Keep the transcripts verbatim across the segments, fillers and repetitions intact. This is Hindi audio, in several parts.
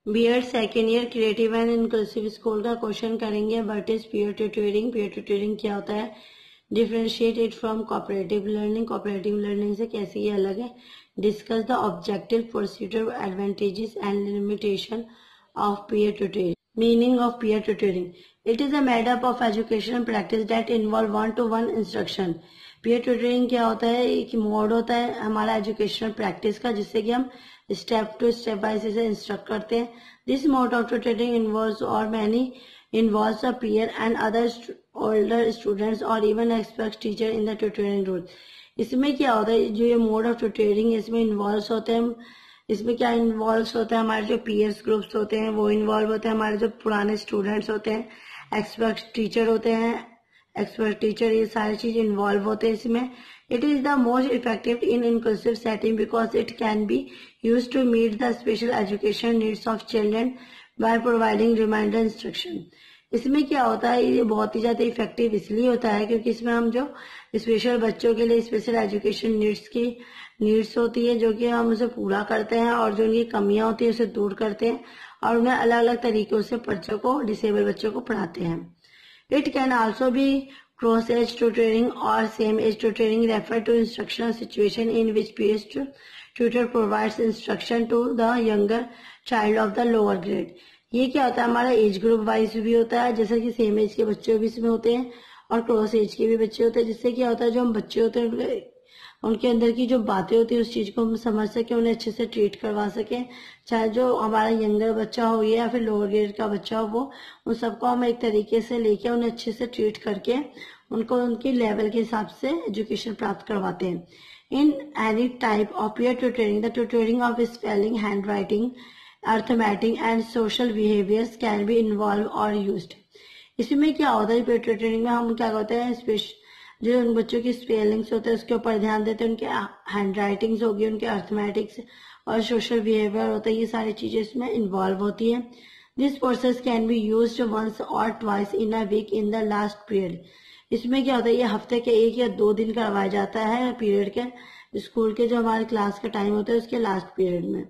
BEd second year creative and inclusive school का क्वेश्चन करेंगे। What is peer tutoring? Peer tutoring क्या होता है? Differentiate it from cooperative learning, cooperative learning से कैसे ये अलग है? Discuss the objective, procedure, advantages and limitation of peer tutoring. Meaning of peer tutoring: it is a made up of education practice that involve one to one instruction. Peer tutoring क्या होता है? एक मोड होता है हमारा एजुकेशनल प्रैक्टिस का, जिससे कि हम स्टेप टू स्टेप वाइज से इंस्ट्रक्ट करते हैं। This mode of tutoring involves और many involves a peer and other older students or even experts teacher in the tutoring role। इसमें क्या होता है? जो ये मोड ऑफ ट्यूटरिंग है इसमें इन्वॉल्व होते हैं, इसमें क्या इन्वॉल्व होता है? हमारे जो पीयर्स ग्रुप्स होते हैं वो इन्वॉल्व होते हैं, हमारे जो पुराने स्टूडेंट्स होते हैं, एक्सपर्ट टीचर होते हैं, एक्सपर्ट टीचर, ये सारी चीज इन्वॉल्व होते हैं इसमें। It is the most effective in inclusive setting because it can be use to meet the special education needs of children by providing reminder instruction. इसमें क्या होता है? ये बहुत ही ज्यादा इफेक्टिव इसलिए होता है क्योंकि इसमें हम जो स्पेशल बच्चों के लिए स्पेशल एजुकेशन नीड्स की नीड्स होती है जो कि हम उसे पूरा करते हैं और जो उनकी कमियां होती है उसे दूर करते हैं और उन्हें अलग अलग तरीकों से बच्चों को, डिसेबल बच्चों को पढ़ाते हैं। It can also be cross age tutoring और same age tutoring refer to instructional situation in which peer tutor provides instruction to the younger child of the lower grade. ये क्या होता है? हमारा एज ग्रुप वाइज भी होता है, जैसे कि सेम एज के बच्चे भी इसमें होते हैं और क्रॉस एज के भी बच्चे होते हैं। जिससे क्या होता है? जो हम बच्चे होते हैं उनके, उनके अंदर की जो बातें होती है उस चीज को हम समझ सके, उन्हें अच्छे से ट्रीट करवा सके। चाहे जो हमारा यंगर बच्चा हो या फिर लोअर ग्रेड का बच्चा हो, वो उन सबको हम एक तरीके से लेके उन्हें अच्छे से ट्रीट करके उनको उनकी लेवल के हिसाब से एजुकेशन प्राप्त करवाते हैं। In any type of peer tutoring, the tutoring of spelling, handwriting, arithmetic and social behaviours can be involve और यूज्ड। इसमें क्या होता है? पीयर ट्यूटरिंग में हम क्या करते हैं? स्पेशल जो उन बच्चों की स्पेलिंग्स होते हैं उसके ऊपर ध्यान देते हैं, उनके हैंड राइटिंग्स होगी, उनके अर्थमेटिक्स और सोशल बिहेवियर होता है, ये सारी चीजें इसमें इन्वॉल्व होती है। This process can be used once और twice in a week in the last period. इसमें क्या होता है? ये हफ्ते के एक या दो दिन करवाया जाता है पीरियड के, स्कूल के जो हमारे क्लास का टाइम होता है उसके लास्ट पीरियड में।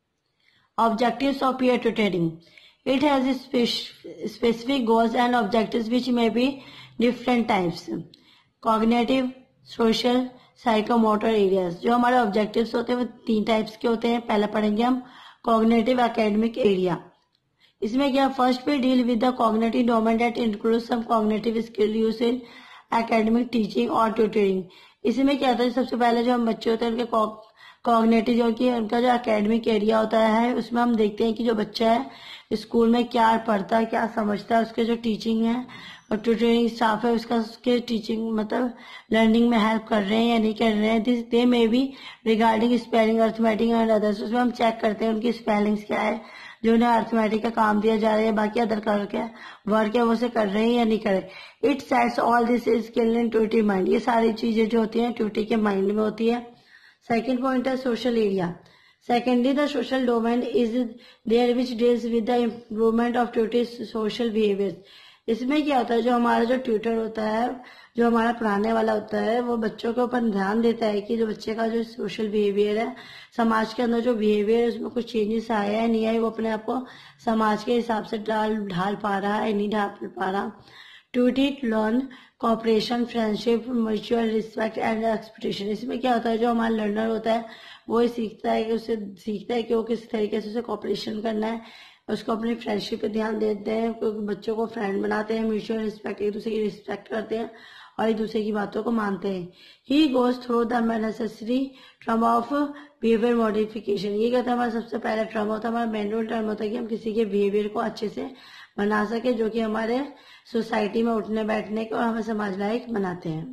Objectives of peer tutoring: it has specific goals and objectives which may be different types. Cognitive, social, psychomotor areas. जो हमारे objectives होते हैं वो तीन टाइप्स के होते हैं। पहले पढ़ेंगे हम cognitive academic area। इसमें क्या? फर्स्ट पे deal with the cognitive domain that includes some cognitive skill used in academic teaching और tutoring। इसमें क्या होता है? सबसे पहले जो हम बच्चे होते हैं उनके कॉग्निटिव जो कि उनका जो एकेडमिक एरिया होता है उसमें हम देखते हैं कि जो बच्चा है स्कूल में क्या पढ़ता है, क्या समझता है, उसके जो टीचिंग है और ट्यूटरिंग स्टाफ है उसका उसके टीचिंग मतलब लर्निंग में हेल्प कर रहे हैं या नहीं कर रहे हैं। This they may be regarding spelling, arithmetic and others. उसमें हम चेक करते हैं उनकी स्पेलिंग्स क्या है, जो उन्हें अर्थमेटिक का काम दिया जा रहा है, बाकी अदर कर के वर्क है वो से कर रहे हैं या नहीं कर रहे। It sets all this skill in tutee mind. ये सारी चीजें जो होती हैं ट्यूटी के माइंड में होती है। Second point है social area. Secondly, the social domain is there which deals with the improvement of tutor's social behaviors. इसमें क्या होता है? जो हमारा जो ट्यूटर होता है, जो हमारा पढ़ाने वाला होता है, वो बच्चों के ऊपर ध्यान देता है कि जो बच्चे का जो सोशल बिहेवियर है, समाज के अंदर जो बिहेवियर है उसमें कुछ चेंजेस आया है नहीं आया, वो अपने आप को समाज के हिसाब से डाल ढाल पा रहा है नहीं ढाल पा रहा। To teach learn cooperation, friendship, mutual respect and expectation. इसमें क्या होता है? जो हमारा लर्नर होता है वो ही सीखता है कि उसे सीखता है कि वो किस तरीके से उसे कॉपरेशन करना है, उसको अपनी फ्रेंडशिप पे ध्यान देते हैं, बच्चों को फ्रेंड बनाते हैं, म्यूचुअल रिस्पेक्ट, एक दूसरे की रिस्पेक्ट करते हैं और एक दूसरे की बातों को मानते हैं। He goes through the necessary term of behaviour modification. ये कहता है हमारा सबसे पहला ट्रम होता है, हमारा मैनुअल टर्म होता है कि हम किसी के बिहेवियर को अच्छे से बना सके, जो कि हमारे सोसाइटी में उठने बैठने के और हमें समाज लायक बनाते हैं।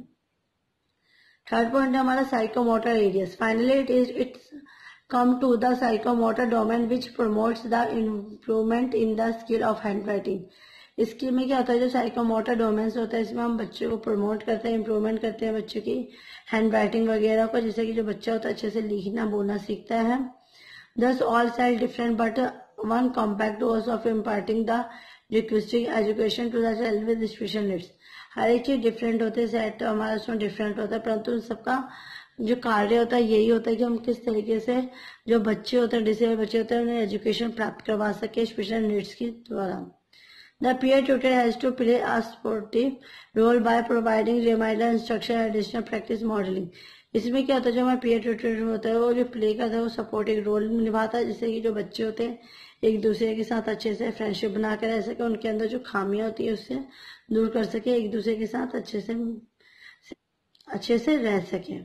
थर्ड पॉइंट है हमारा psychomotor areas. Finally it is it's come to the psychomotor domain which promotes the improvement in the skill of handwriting. इसके में क्या होता है? जो साइकोमोटर डोमेन्स होता है इसमें हम बच्चों को प्रमोट करते हैं, इम्प्रूवमेंट करते हैं बच्चों की हैंड राइटिंग वगैरह को, जैसे कि जो बच्चा होता है अच्छे से लिखना बोलना सीखता है। This all side different but one compact goals of imparting the requesting education to the child with special needs. हर एक चीज डिफरेंट होती है, सेट हमारा उसमें डिफरेंट होता है, परंतु सबका जो कार्य होता है यही होता है कि हम किस तरीके से जो बच्चे होते हैं, डिसेबल बच्चे होते हैं, उन्हें एजुकेशन प्राप्त करवा सके स्पेशल नीड्स के द्वारा। The peer tutor has to play a supportive role by providing reminder, instruction, additional practice modeling. इसमें क्या होता है, जो हमारा peer tutor होता है वो जो प्ले करता है वो सपोर्टिव रोल निभाता है, जिससे कि जो बच्चे होते हैं एक दूसरे के साथ अच्छे से फ्रेंडशिप बना कर रह सके, उनके अंदर जो खामियां होती है उससे दूर कर सके, एक दूसरे के साथ अच्छे से अच्छे से रह सके।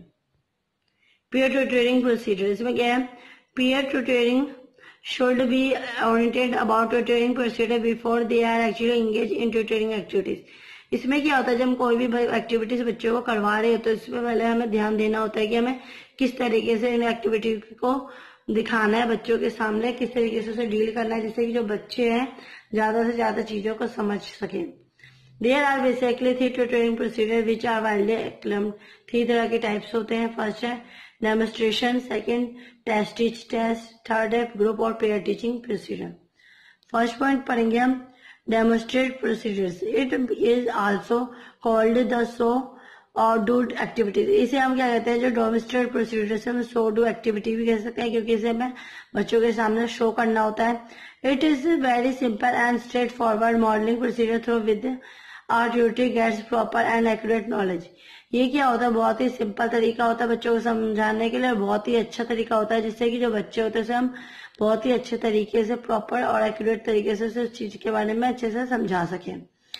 peer tutoring procedure, इसमें क्या है, peer tutoring should be oriented about tutoring procedure before they are actually engaged in tutoring activities. इसमें क्या होता है, जब हम कोई भी एक्टिविटीज बच्चों को करवा रहे हैं तो इसमें पहले हमें ध्यान देना होता है कि हमें किस तरीके से इन एक्टिविटी को दिखाना है बच्चों के सामने, किस तरीके से उसे डील करना है, जिससे कि जो बच्चे हैं ज्यादा से ज्यादा चीजों को समझ सके। There are basically three tutoring procedure which are widely acclaimed. Three तरह के टाइप्स होते हैं। फर्स्ट है demonstration, second test teach test, third है ग्रुप और pair teaching procedure. First point पढ़ेंगे हम demonstrate procedures. It is also called the so और डू एक्टिविटीज। इसे हम क्या कहते हैं, जो डेमोन्स्ट्रेट प्रोसीजर से हम सो डू एक्टिविटी भी कह सकते हैं, क्योंकि इसे हमें बच्चों के सामने शो करना होता है। It is very simple and straightforward modelling procedure through with our tutor gets proper and accurate knowledge. ये क्या होता है, बहुत ही सिंपल तरीका होता है बच्चों को समझाने के लिए, बहुत ही अच्छा तरीका होता है जिससे कि जो बच्चे होते हैं हम बहुत ही अच्छे तरीके से प्रॉपर और एक्यूरेट तरीके से उस चीज के बारे में अच्छे से समझा सकें।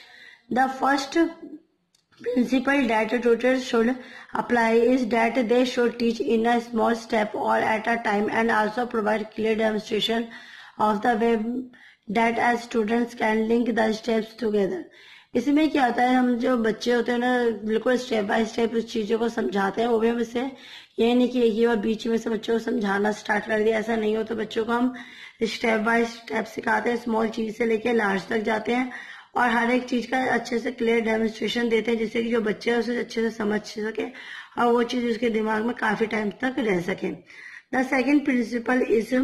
The first principle that tutors should apply is that they should teach in a small step or at a time and also provide clear demonstration of the way that as students can link the steps together. इसमें क्या होता है, हम जो बच्चे होते हैं ना बिल्कुल स्टेप बाय स्टेप उस चीजों को समझाते हैं। वो भी हम इससे ये नहीं कि एक बार बीच में से बच्चों को समझाना स्टार्ट कर दिया, ऐसा नहीं हो। तो बच्चों को हम स्टेप बाय स्टेप सिखाते हैं, स्मॉल चीज से लेके लार्ज तक जाते हैं और हर एक चीज का अच्छे से क्लियर डेमोन्स्ट्रेशन देते हैं, जिससे कि जो बच्चे हैं उसे अच्छे से समझ सके और वो चीज उसके दिमाग में काफी टाइम तक रह सके। The second principle is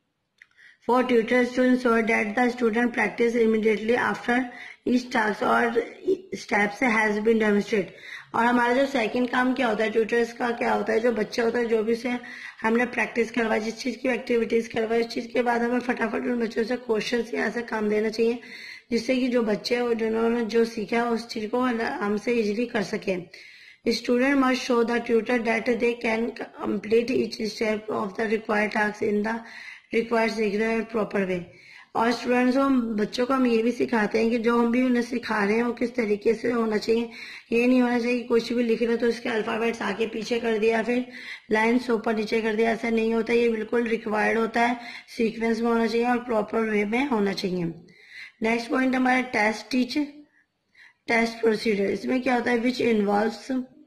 for tutors to ensure that the student practice immediately after each task और स्टेप्स हैज बीन डेमोन्स्ट्रेट। और हमारा जो सेकंड काम क्या होता है ट्यूटर्स का, क्या होता है, जो बच्चा होता है जो भी से हमने प्रैक्टिस करवाई, जिस चीज की एक्टिविटीज करवाई, उस चीज के बाद हमें फटाफट उन बच्चों से क्वेश्चन या ऐसा काम देना चाहिए जिससे कि जो बच्चे हैं जिन्होंने जो सीखा है उस चीज को हमसे इजीली कर सके। Student must show the tutor that they can complete each step of the required task in the required secret proper way. और स्टूडेंट्स को, बच्चों को हम ये भी सिखाते हैं कि जो हम भी उन्हें सिखा रहे हैं वो किस तरीके से होना चाहिए। ये नहीं होना चाहिए कि कुछ भी लिख रहे तो उसके अल्फाबेट्स आगे पीछे कर दिया, फिर लाइन्स ऊपर नीचे कर दिया, ऐसा नहीं होता। ये बिल्कुल रिक्वायर्ड होता है, सीक्वेंस में होना चाहिए और प्रॉपर वे में होना चाहिए। नेक्स्ट पॉइंट हमारा टेस्ट टीच टेस्ट प्रोसीजर। इसमें क्या होता है, which involves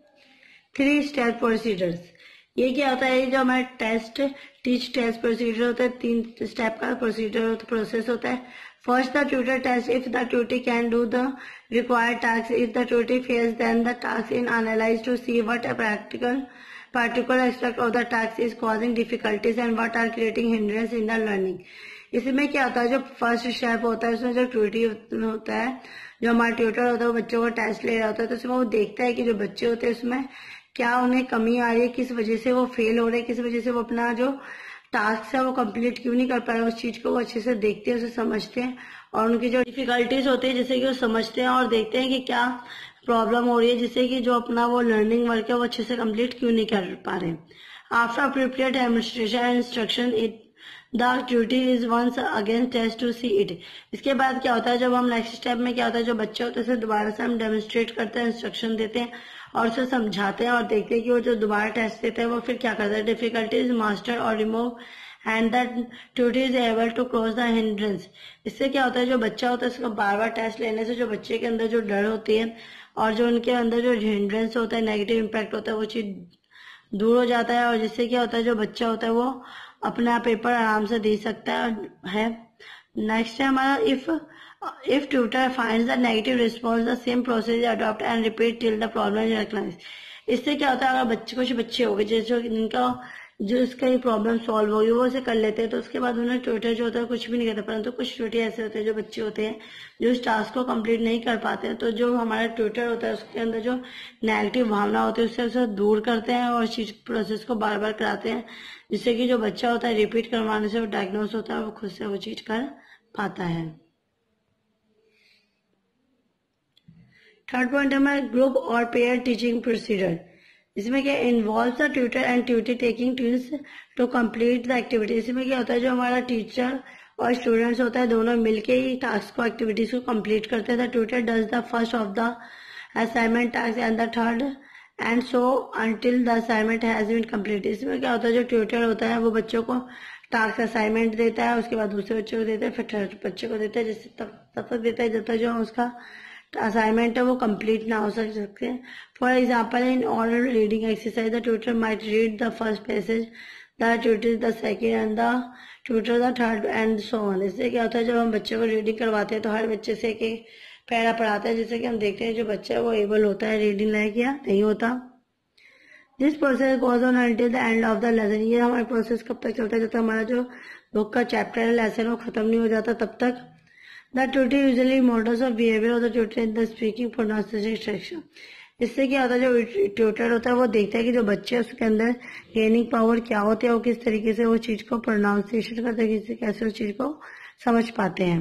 three step procedures. ये क्या होता है, जो हमारा टेस्ट टीच टेस्ट प्रोसीजर होता है, तीन स्टेप का प्रोसीजर प्रोसेस होता है। First the tutor test if the tutor can do the required task, if the tutor fails then the task in analyse to see what a practical particular aspect of the task is causing difficulties and what are creating hindrance in the learning। इसमें क्या होता है, जो फर्स्ट स्टेप होता है उसमें जो ट्यूटर होता है, जो हमारा ट्यूटर होता है वो बच्चों को टेस्ट ले रहा होता है, तो उसमें वो देखता है कि जो बच्चे होते हैं उसमें क्या उन्हें कमी आ रही है, किस वजह से वो फेल हो रहे हैं, किस वजह से वो अपना जो टास्क है वो कंप्लीट क्यों नहीं कर पा रहे। उस चीज को वो अच्छे से देखते हैं, उसे समझते हैं और उनकी जो डिफिकल्टीज होती है जैसे कि वो समझते हैं और देखते हैं कि क्या प्रॉब्लम हो रही है, जिससे कि जो अपना वो लर्निंग वर्क है वो अच्छे से कंप्लीट क्यों नहीं कर पा रहे। After prepare demonstration and instruction it the duty is once again test to see it. इसके बाद क्या होता है, जब हम नेक्स्ट स्टेप में क्या होता है, जो बच्चे होते हैं दोबारा से हम डेमोन्स्ट्रेट करते हैं, इंस्ट्रक्शन देते हैं और उसे समझाते हैं और देखते हैं कि वो जो दोबारा टेस्ट देते हैं वो फिर क्या करता है, डिफिकल्टीज मास्टर और remove and the tutor is able to cross the hindrance. इससे क्या होता है, जो बच्चा होता है उसको बार बार टेस्ट लेने से जो बच्चे के अंदर जो डर होती है और जो उनके अंदर जो हिंड्रेंस होता है, नेगेटिव इम्पैक्ट होता है, वो चीज दूर हो जाता है और जिससे क्या होता है, जो बच्चा होता है वो अपना पेपर आराम से दे सकता है। नेक्स्ट है हमारा if if tutor finds the negative response the same process adopt and repeat till the problem is recognised. इससे क्या होता है, अगर बच्चे कुछ बच्चे हो गए जैसे जिनका जो इसका ये प्रॉब्लम सॉल्व होगी वो उसे कर लेते हैं, तो उसके बाद उन्हें ट्यूटर जो होता है कुछ भी नहीं कहता। परंतु कुछ ट्यूटर ऐसे होते हैं जो बच्चे होते हैं जो इस टास्क को कंप्लीट नहीं कर पाते हैं, तो जो हमारा ट्यूटर होता है उसके अंदर जो नेगेटिव भावना होती है उससे उसे दूर करते हैं और चीज प्रोसेस को बार बार कराते हैं, जिससे कि जो बच्चा होता है रिपीट करवाने से वो डायग्नोस होता है और वो खुद से वो चीज कर पाता है। थर्ड पॉइंट है हमारा ग्रुप और पेयर टीचिंग प्रोसीजर। इसमें क्या involve the tutor and tutor taking turns to complete the activity. इसमें क्या होता है जो हमारा टीचर और स्टूडेंट्स होता है दोनों मिलके ही टास्क को एक्टिविटीज को कंप्लीट करते हैं। The tutor does the first of the assignment task and the third and so until the assignment has been complete. इसमें क्या होता है जो ट्यूटर होता है वो बच्चों को टास्क असाइनमेंट देता है, उसके बाद दूसरे बच्चों को देता है, फिर थर्ड बच्चे को देता है, जिससे तब तब तक देता है जब तक जो उसका असाइनमेंट है वो कंप्लीट ना हो सकते। For example in order reading exercise the tutor might read the first passage, the tutor the second and the tutor the third and so on. इससे क्या होता है जब हम बच्चे को रीडिंग करवाते हैं तो हर बच्चे से एक एक पैरा पढ़ाते हैं, जिससे कि हम देखते हैं जो बच्चा है वो एबल होता है रीडिंग लायक या नहीं होता। This process goes on until the end of the lesson. ये हमारा प्रोसेस कब तक चलता है जब तक हमारा जो बुक का चैप्टर है लेसन वो खत्म नहीं हो जाता तब तक। The tutor usually models of behavior of the tutor in the speaking pronunciation section. इससे क्या होता है जो ट्यूटर होता है वो देखता है कि जो बच्चे उसके अंदर गेनिंग पावर क्या होती है और किस तरीके से वो चीज को प्रोनाउंसिएशन करते हैं, कैसे उस चीज को समझ पाते हैं।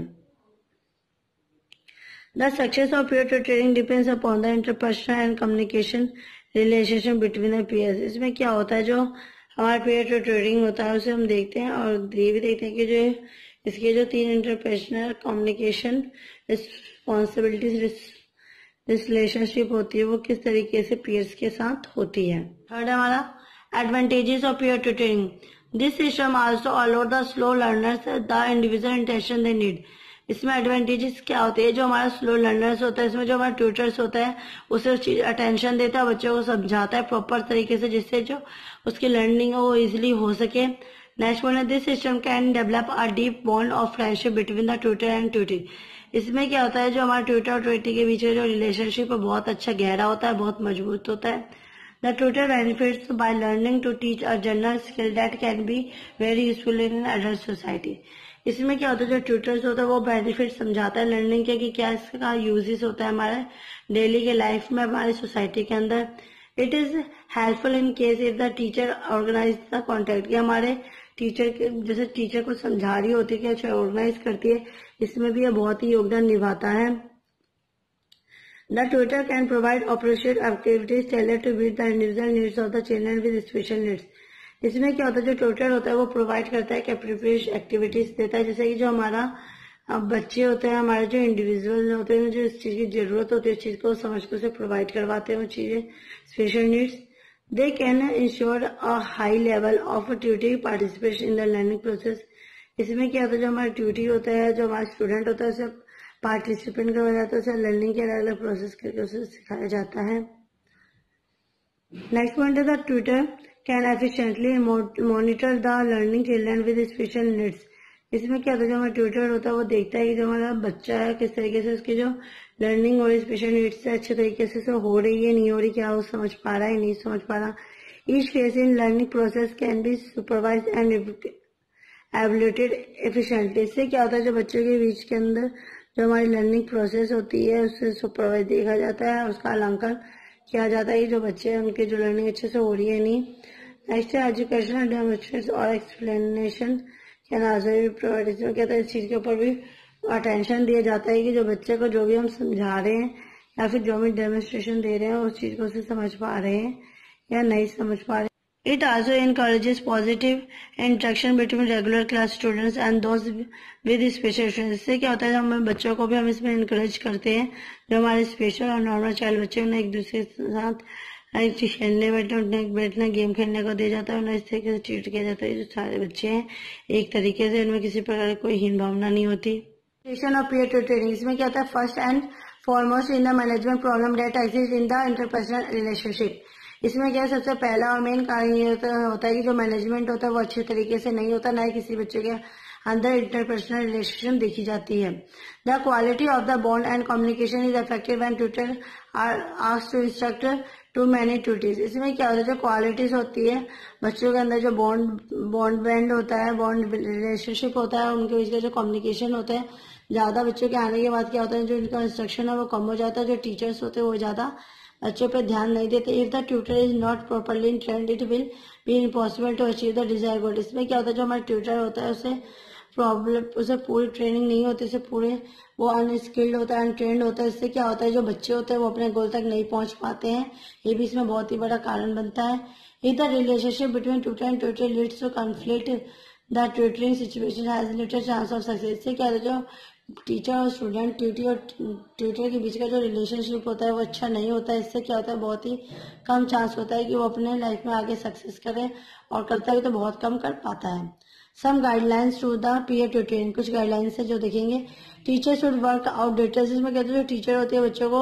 The success of peer tutoring depends upon the interpersonal and communication relationship between the peers. इसमें क्या होता है जो हमारा peer tutoring होता है उसे हम देखते हैं और ये भी देखते हैं कि जो इसके जो तीन इंटरपर्सनल कम्युनिकेशन रिस्पॉन्सिबिलिटीज रिलेशनशिप होती है वो किस तरीके से पीयर्स के साथ होती है। थर्ड हमारा advantages of peer tutoring. This system also allow the slow learners the individual intention they need. इसमें एडवांटेजेस क्या होते हैं जो हमारा स्लो लर्नर्स होता है इसमें जो हमारा ट्यूटर्स होता है उसे उस चीज अटेंशन देता है, बच्चों को समझाता है प्रॉपर तरीके से जिससे जो उसकी लर्निंग वो इजिली हो सके। नेक्स्ट पॉइंट है this system can develop a deep bond of friendship between the tutor and tutee. इसमें क्या होता है जो हमारा ट्यूटर और ट्यूटी के बीच में जो रिलेशनशिप है बहुत अच्छा गहरा होता है, बहुत मजबूत होता है। The tutor benefits by learning to teach a general skill that can be very useful in adult society. इसमें क्या होता है जो ट्यूटर्स होता है वो बेनिफिट समझाता है लर्निंग के कि क्या इसका यूजेस होता है हमारे डेली के लाइफ में हमारी सोसाइटी के अंदर। It is helpful in case if the teacher organise the contact. कि हमारे टीचर के जैसे टीचर को समझा रही होती है कि अच्छा ऑर्गेनाइज करती है, इसमें भी यह बहुत ही योगदान निभाता है। The tutor can provide appropriate activities tailored to meet the individual needs of the children with special needs. इसमें क्या होता है जो ट्यूटर होता है वो प्रोवाइड करता है कि अप्रोप्रिएट एक्टिविटीज देता है, जैसे कि जो हमारा बच्चे होते हैं हमारे जो इंडिविजुअल होते हैं जो इस चीज की जरूरत होती है उस चीज को समझ कर उसे प्रोवाइड करवाते हैं वो चीजें special needs. They can ensure a high level of tutoring participation in the learning process. इसमें क्या होता है जो हमारा ट्यूटी होता है जो हमारा स्टूडेंट होता है उसे पार्टिसिपेंट करवाया जाता है, उसे लर्निंग के अलग अलग प्रोसेस करके उसे सिखाया जाता है। नेक्स्ट पॉइंट है the tutor can efficiently monitor the learning children with special needs. इसमें क्या होता है जो हमारा ट्यूटर होता है वो देखता है कि जो हमारा बच्चा है किस तरीके से उसकी जो लर्निंग और स्पेशल नीड्स से अच्छे तरीके से हो रही है नहीं हो रही, क्या वो समझ पा रहा है नहीं समझ पा रहा। Each phase in learning process can be supervise and evaluated efficiently. इससे क्या होता है जो बच्चों के बीच के अंदर जो हमारी लर्निंग प्रोसेस होती है उससे सुपरवाइज देखा जाता है, उसका आंकलन किया जाता है जो बच्चे हैं उनकी जो लर्निंग अच्छे से हो रही है नहीं। नेक्स्ट है एजुकेशनल डेमोन्स्ट्रेशन और explanation can also be provide. इसमें क्या होता है इस चीज के ऊपर भी अटेंशन दिया जाता है कि जो बच्चे को जो भी हम समझा रहे हैं या फिर जो भी डेमोन्स्ट्रेशन दे रहे हैं उस चीज को उसे समझ पा रहे हैं या नहीं समझ पा रहे। It also encourages positive interaction between regular class students and those with special students. इससे क्या होता है हम बच्चों को भी हम इसमें इनकरेज करते हैं जो हमारे स्पेशल और नॉर्मल चाइल्ड बच्चे उन्हें एक दूसरे के साथ खेलने बैठने उठने बैठना गेम खेलने को दिया जाता है, उन्हें इस तरीके से ट्रीट किया जाता है जो सारे बच्चे हैं एक तरीके से इनमें किसी प्रकार की कोई हीन भावना नहीं होती। ऑफ पीयर ट्यूटरिंग इसमें क्या होता है first and foremost in the management problem that exist in the interpersonal relationship. इसमें क्या सबसे पहला और मेन कारण ये होता है कि जो मैनेजमेंट होता है वो अच्छे तरीके से नहीं होता, ना ही किसी बच्चे के अंदर इंटरपर्सनल रिलेशन देखी जाती है। The quality of the bond and communication is affected when tutor are asked to instruct too many tutees. इसमें क्या होता है, जो क्वालिटीज होती है बच्चों के अंदर, जो बॉन्ड बॉन्ड बैंड होता है, बॉन्ड रिलेशनशिप होता है, उनके बीच का जो कम्युनिकेशन होता है, ज्यादा बच्चों के आने के बाद क्या होता है, जो इनका इंस्ट्रक्शन है वो कम हो जाता है, जो टीचर्स होते हैं वो ज्यादा बच्चों पे ध्यान नहीं देते। If the tutor is not properly trained it will be impossible to achieve the desire goal. इसमें क्या होता है, जो हमारा ट्यूटर होता है उसे प्रॉब्लम उसे पूरी ट्रेनिंग नहीं होती, उसे पूरे वो अनस्किल्ड होता है, अनट्रेंड होता है। इससे क्या होता है, जो बच्चे होते हैं वो अपने गोल तक नहीं पहुंच पाते हैं। ये भी इसमें बहुत ही बड़ा कारण बनता है। If the relationship between tutor and tutor leads to conflict, the tutoring situation has little chance of success. इससे क्या होता है, जो टीचर और स्टूडेंट, ट्यूटी और ट्यूटर के बीच का जो रिलेशनशिप होता है वो अच्छा नहीं होता है। इससे क्या होता है, बहुत ही कम चांस होता है कि वो अपने लाइफ में आगे सक्सेस करे, और करता है तो बहुत कम कर पाता है। Some guidelines to the peer tutoring, कुछ गाइडलाइंस है जो देखेंगे। Teacher should work out details. इसमें कहते हैं जो टीचर होते हैं बच्चों को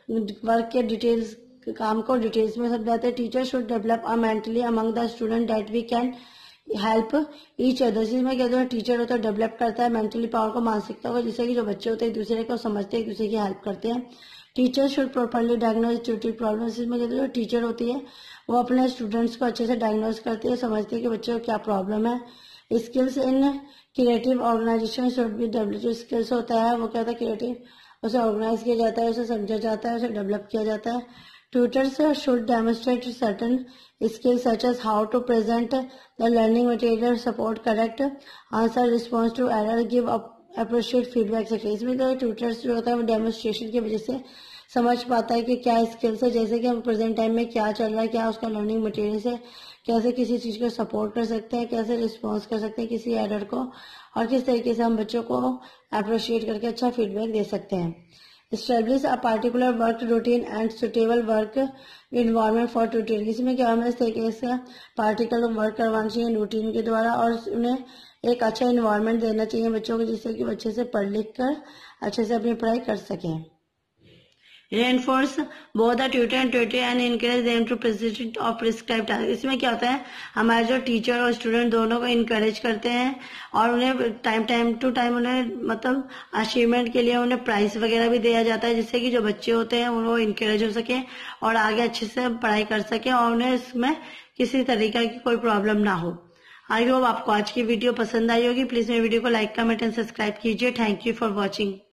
वर्क के डिटेल्स, काम को डिटेल्स में समझाते हैं। Teacher should develop a mentally among the student that we can help each other. इसमें कहते हैं टीचर होता है डेवलप करता है मेंटली पावर को, मानसिकता को, जिससे कि जो बच्चे होते हैं एक दूसरे को समझते हैं, एक दूसरे की हेल्प करते हैं। Teacher should properly diagnose tutee problems. इसमें कहते हैं जो टीचर होती है वो अपने स्टूडेंट्स को अच्छे से डायग्नोज करती है, समझती है कि बच्चों को क्या प्रॉब्लम है। Skills in creative organisation should be develop. जो स्किल्स होता है वो क्या होता है, क्रिएटिव, उसे ऑर्गेनाइज किया जाता है, उसे समझा जाता है, उसे डेवलप किया जाता है। Tutors should demonstrate certain skills such as how to present the learning material, support correct answer, response to error, give up, appreciate feedback etc. इसमें तो ट्यूटर्स जो होता है वो डेमोन्स्ट्रेशन की वजह से समझ पाता है कि क्या स्किल्स है, जैसे कि हम प्रेजेंट टाइम में क्या चल रहा है, क्या उसका लर्निंग मटेरियल है, कैसे किसी चीज को सपोर्ट कर सकते हैं, कैसे रिस्पॉन्स कर सकते हैं किसी एरर को, और किस तरीके से हम बच्चों को अप्रिशिएट करके अच्छा फीडबैक दे सकते हैं। Establish a particular work routine and suitable work environment for tutoring। इसमें क्या हमें इस तरीके से पार्टिकुलर वर्क करवाना चाहिए रूटीन के द्वारा, और उन्हें एक अच्छा इन्वायरमेंट देना चाहिए बच्चों को, जिससे कि बच्चे से पढ़ लिख कर अच्छे से अपनी पढ़ाई कर सकें। Reinforce both the tutor and tutor and encourage them to present or prescribe task। इसमें क्या होता है, हमारे जो टीचर और स्टूडेंट दोनों को इनकरेज करते हैं, और उन्हें टाइम टाइम टू टाइम उन्हें मतलब अचीवमेंट के लिए उन्हें प्राइज वगैरह भी दिया जाता है, जिससे कि जो बच्चे होते हैं वो इनकरेज हो सके और आगे अच्छे से पढ़ाई कर सके, और उन्हें इसमें किसी तरीके की कोई प्रॉब्लम ना हो। आई होप आपको आज की वीडियो पसंद आई होगी। प्लीज मेरी वीडियो को लाइक, कमेंट एंड सब्सक्राइब कीजिए। Thank you for watching.